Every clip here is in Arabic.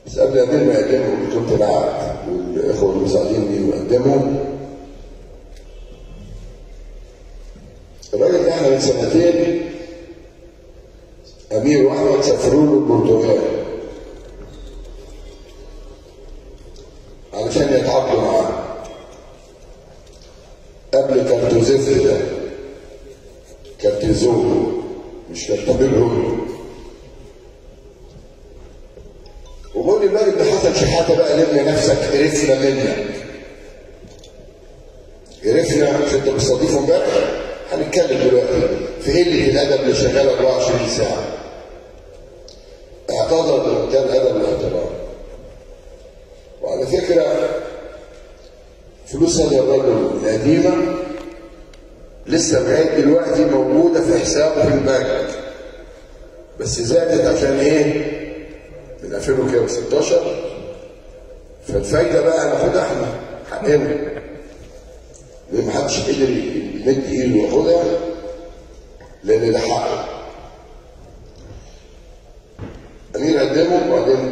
بس قبل ما يقدموا دكتور العقد والاخوه المساعدين لي وقدموا، الراجل ده احنا من سنتين امير واحمد سافروا له البرتغال علشان يتعاقدوا معاه قبل كارتوزيف ده، كارتيزون مش كارتابيلو. وقول لي الراجل ده حصل شحاته بقى، لم نفسك قرفنا منك، قرفنا مش انت مستضيفه امبارح. هنتكلم دلوقتي في قله الادب اللي شغال 24 ساعه. اعتذر بمنتهى الادب والاحترام. وعلى فكره فلوس هذا الرجل القديمه لسه لغايه دلوقتي موجوده في حسابه في البنك، بس زادت عشان ايه؟ من 2016. فالفايده بقى هناخدها احنا حقنا، لان محدش قدر يمد ايده وياخدها، لان ده حقه. امير قدمه وبعدين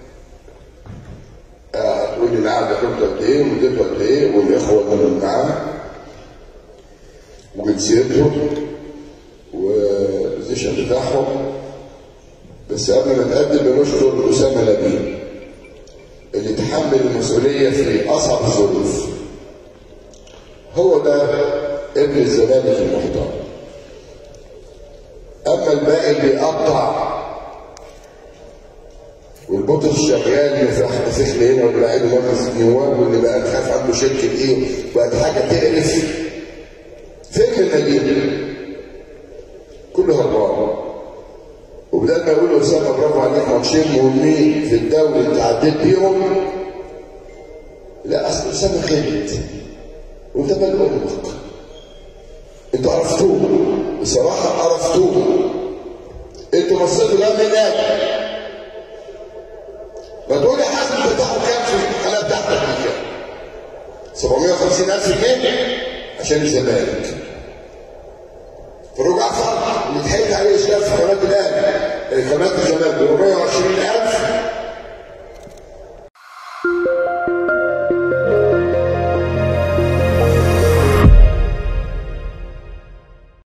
تقول لي العقد خدته قد ايه ومدته قد ايه والاخوه اللي معاه وجنسيتهم والبوزيشن بتاعهم. بس قبل ما نقدم بنشكر اسامه لبيب اللي تحمل المسؤوليه في اصعب الظروف. هو ده ابن الزمالك المحترم. اما الباقي اللي بيقطع والبطل شغال يفرح بسخن هنا واللي قاعد مجلس النواب واللي بقى مش عارف عنده شركه ايه وبقت حاجه تقرف. فين المدينه؟ كله هربان. وبدل ما يقولوا اسامه برافو عليك ماتشين مهمين في الدوري انت عديت بيهم، لا اصل اسامه خلت وده مال امك. انتوا عرفتوه بصراحه، عرفتوه. انتوا بصيتوا ده من هناك. ما تقولي حسن بتاعه كام في الحالات بتاعتك دي كام؟ 750,000 جنيه عشان الزمالك.